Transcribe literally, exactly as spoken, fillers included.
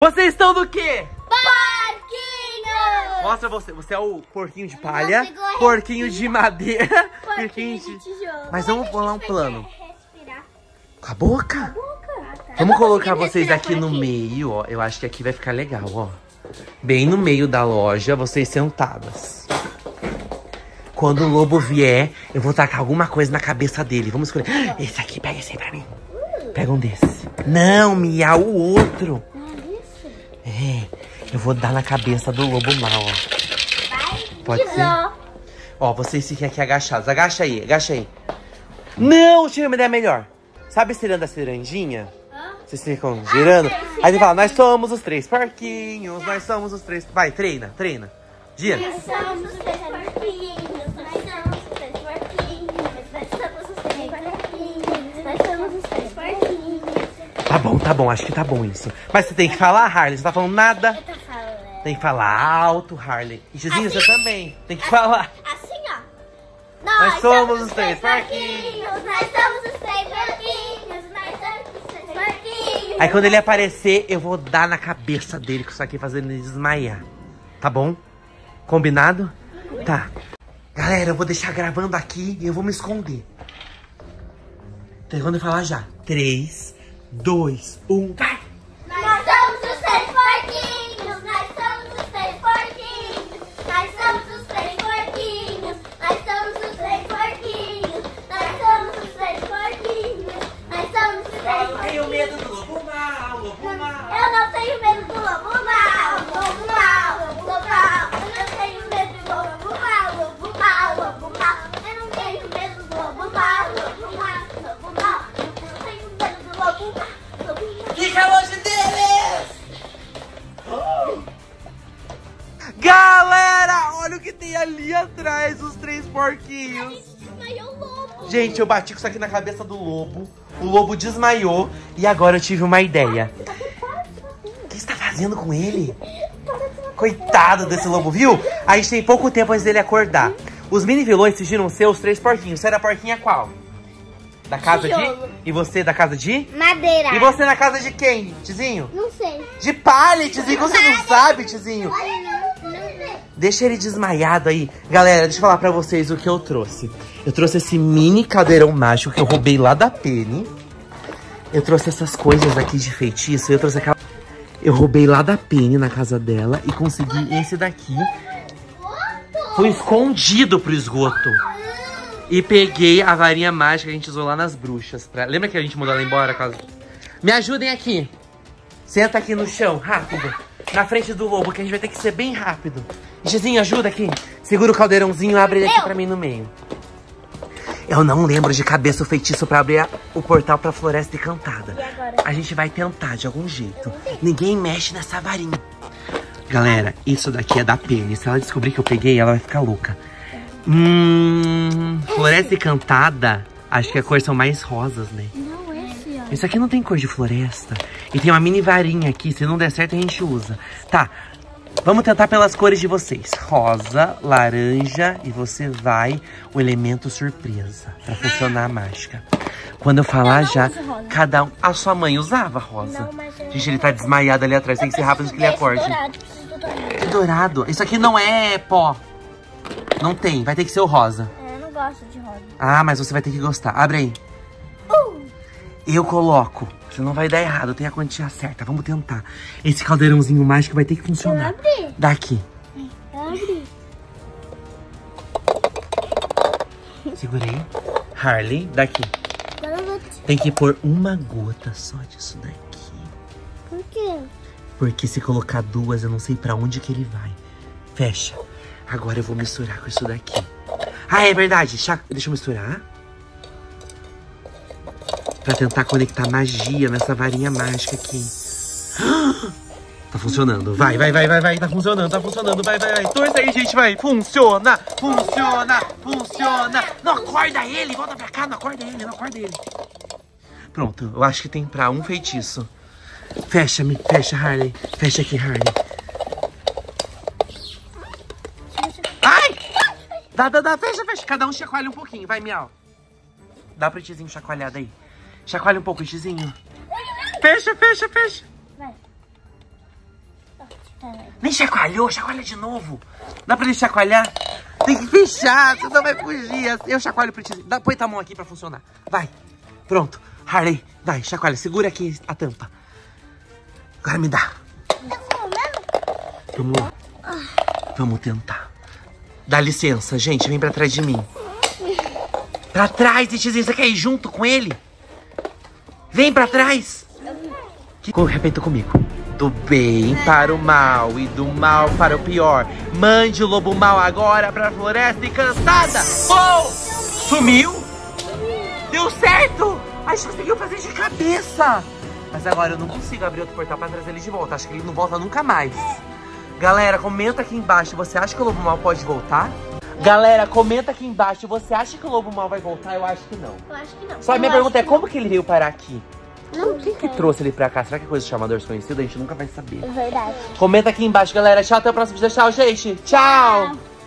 Vocês estão do quê? Porquinho! Mostra você. Você é o porquinho de palha, porquinho de madeira, porquinho de tijolo. Mas vamos pular um plano. Com a boca? Vamos colocar vocês aqui no meio, ó. Eu acho que aqui vai ficar legal, ó. Bem no meio da loja, vocês sentadas. Quando o lobo vier, eu vou tacar alguma coisa na cabeça dele. Vamos escolher. Esse aqui, pega esse aí pra mim. Pega um desses. Não, Mia, o outro. É, eu vou dar na cabeça do lobo mal, ó. Pode ser? Ó, vocês fiquem aqui agachados. Agacha aí, agacha aí. Não, tive uma ideia melhor. Sabe estirando a cirandinha? Vocês ficam girando. Aí você fala, nós somos os três porquinhos, nós somos os três... Vai, treina, treina. Gira. Nós somos os três porquinhos, nós somos os três porquinhos, nós somos os três porquinhos, nós somos os três porquinhos. Tá bom, tá bom, acho que tá bom isso. Mas você tem que falar, Harley, você tá falando nada? Eu tô falando. Tem que falar alto, Harley. E Tizinho, assim, você também. Tem que falar. Assim, ó. Nós, nós somos os três porquinhos. Nós somos os três porquinhos. Nós somos os três porquinhos. Aí quando ele aparecer, eu vou dar na cabeça dele com isso aqui, fazendo ele desmaiar. Tá bom? Combinado? Tá. Galera, eu vou deixar gravando aqui e eu vou me esconder. Então quando eu falar já. Três, dois, um, vai! Nós somos os três porquinhos. Nós somos os três porquinhos. Nós somos os três porquinhos. Nós somos os três porquinhos. Nós somos os três porquinhos. Nós somos os três porquinhos. Eu tenho medo do lobo mal, lobo mal. Eu não tenho medo do lobo mal, lobo mal, lobo mal. Eu não tenho medo do lobo mal, lobo mal, lobo mal. Eu não tenho medo do lobo mal, lobo mal, lobo mal. Eu não tenho medo do lobo mal, lobo mal. Fica longe deles! Galera, olha o que tem ali atrás, os três porquinhos. Desmaiou o lobo. Gente, eu bati com isso aqui na cabeça do lobo. O lobo desmaiou e agora eu tive uma ideia. O que você tá fazendo com ele? Coitado desse lobo, viu? A gente tem pouco tempo antes dele acordar. Os mini vilões fingiram ser os três porquinhos. Você era a porquinha qual? Da casa Tijolo. de... E você da casa de... Madeira. E você na casa de quem, Tizinho? Não sei. De palha, Tizinho. Você não sabe, Tizinho? Não, não sei. Deixa ele desmaiado aí. Galera, deixa eu falar pra vocês o que eu trouxe. Eu trouxe esse mini caldeirão mágico que eu roubei lá da Penny. Eu trouxe essas coisas aqui de feitiço. Eu trouxe aquela... Eu roubei lá da Penny na casa dela e consegui esse daqui. Foi escondido pro esgoto. E peguei a varinha mágica que a gente usou lá nas bruxas. Pra... Lembra que a gente mandou ela embora? Caso... Me ajudem aqui. Senta aqui no chão, rápido. Na frente do lobo, que a gente vai ter que ser bem rápido. Gizinho, ajuda aqui. Segura o caldeirãozinho e abre ele aqui pra mim no meio. Eu não lembro de cabeça o feitiço pra abrir a, o portal pra Floresta Encantada. E agora? A gente vai tentar de algum jeito. Ninguém mexe nessa varinha. Galera, isso daqui é da Penny. Se ela descobrir que eu peguei, ela vai ficar louca. Hum, Floresta Encantada, acho que a cor são mais rosas, né? Não, esse, ó. Isso aqui não tem cor de floresta. E tem uma mini varinha aqui, se não der certo a gente usa. Tá, vamos tentar pelas cores de vocês. Rosa, laranja e você vai o elemento surpresa pra funcionar a mágica. Quando eu falar já, uso rosa. cada um... A sua mãe usava rosa? Não, mas eu- Gente, ele tá desmaiado ali atrás, tem que ser rápido que ele acorde. Dourado, preciso do dourado. Que dourado. Isso aqui não é pó. Não tem, vai ter que ser o rosa. É, eu não gosto de rosa. Ah, mas você vai ter que gostar. Abre aí. Uh! Eu coloco. Você não vai dar errado, tem a quantia certa. Vamos tentar. Esse caldeirãozinho mágico vai ter que funcionar. Eu abri. Daqui. Eu abri. Segurei. Harley, daqui. Agora eu vou... Tem que pôr uma gota só disso daqui. Por quê? Porque se colocar duas, eu não sei pra onde que ele vai. Fecha. Agora eu vou misturar com isso daqui. Ah, é verdade. Cha- Deixa eu misturar. Pra tentar conectar magia nessa varinha mágica aqui. Tá funcionando. Vai, vai, vai, vai, vai. Tá funcionando, tá funcionando. Vai, vai, vai. Torça aí, gente, vai. Funciona, funciona, funciona. Não acorda ele. Volta pra cá. Não acorda ele, não acorda ele. Pronto. Eu acho que tem pra um feitiço. Fecha, me fecha, Harley. Fecha aqui, Harley. Ai! Dá, dá, dá. Fecha, fecha. Cada um chacoalha um pouquinho. Vai, Miau. Dá pro Tizinho chacoalhada aí. Chacoalha um pouco, Tizinho. Fecha, fecha, fecha. Vai. Nem chacoalhou, chacoalha de novo. Dá pra ele chacoalhar? Tem que fechar, senão vai fugir. Eu chacoalho pra ti. Dá, põe tua mão aqui pra funcionar. Vai. Pronto. Harley, vai, chacoalha. Segura aqui a tampa. Agora me dá. Vamos lá. Vamos tentar. Dá licença, gente. Vem pra trás de mim. Pra trás, Titizinho. Você quer ir junto com ele? Vem pra trás. Repita comigo. Do bem para o mal e do mal para o pior. Mande o lobo mal agora pra floresta encantada. Oh! Sumiu? Deu certo! A gente conseguiu fazer de cabeça. Mas agora eu não consigo abrir outro portal pra trazer ele de volta. Acho que ele não volta nunca mais. Galera, comenta aqui embaixo. Você acha que o lobo mal pode voltar? Galera, comenta aqui embaixo. Você acha que o lobo mal vai voltar? Eu acho que não. Eu acho que não. Só a minha Eu pergunta é, que como não. que ele veio parar aqui? Não Quem que sei. trouxe ele pra cá? Será que é coisa de chamador desconhecido? A gente nunca vai saber. É verdade. Comenta aqui embaixo, galera. Tchau, até o próximo vídeo. Tchau, gente. Tchau.